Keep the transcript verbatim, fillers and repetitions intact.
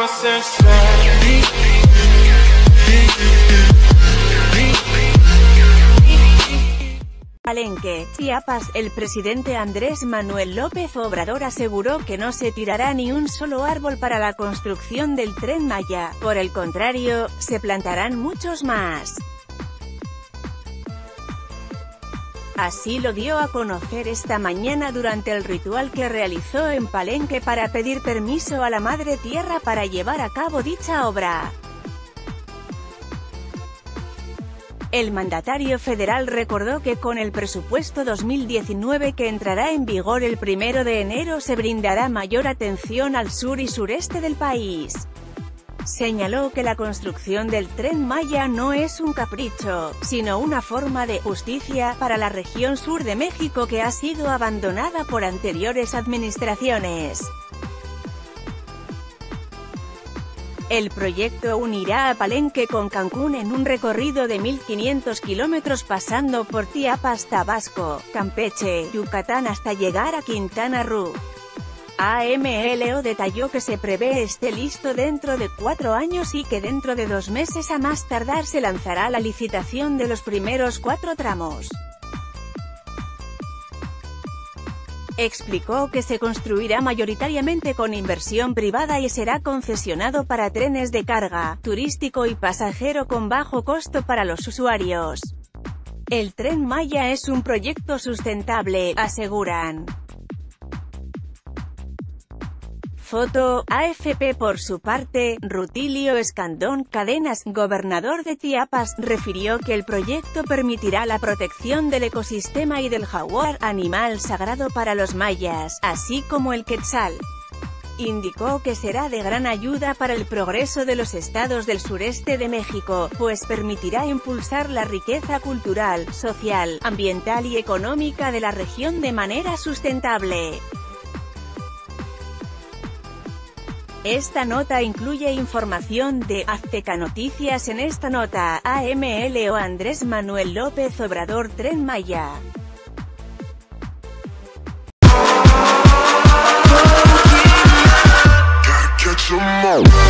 Palenque, Chiapas. El presidente Andrés Manuel López Obrador aseguró que no se tirará ni un solo árbol para la construcción del Tren Maya, por el contrario, se plantarán muchos más. Así lo dio a conocer esta mañana durante el ritual que realizó en Palenque para pedir permiso a la Madre Tierra para llevar a cabo dicha obra. El mandatario federal recordó que con el presupuesto dos mil diecinueve que entrará en vigor el primero de enero se brindará mayor atención al sur y sureste del país. Señaló que la construcción del Tren Maya no es un capricho, sino una forma de justicia para la región sur de México que ha sido abandonada por anteriores administraciones. El proyecto unirá a Palenque con Cancún en un recorrido de mil quinientos kilómetros pasando por Chiapas, Tabasco, Campeche, Yucatán hasta llegar a Quintana Roo. A M L O detalló que se prevé esté listo dentro de cuatro años y que dentro de dos meses a más tardar se lanzará la licitación de los primeros cuatro tramos. Explicó que se construirá mayoritariamente con inversión privada y será concesionado para trenes de carga, turístico y pasajero con bajo costo para los usuarios. El Tren Maya es un proyecto sustentable, aseguran. Foto, A F P. Por su parte, Rutilio Escandón Cadenas, gobernador de Chiapas, refirió que el proyecto permitirá la protección del ecosistema y del jaguar, animal sagrado para los mayas, así como el quetzal. Indicó que será de gran ayuda para el progreso de los estados del sureste de México, pues permitirá impulsar la riqueza cultural, social, ambiental y económica de la región de manera sustentable. Esta nota incluye información de Azteca Noticias. En esta nota, A M L O Andrés Manuel López Obrador Tren Maya. Gotta catch 'em all.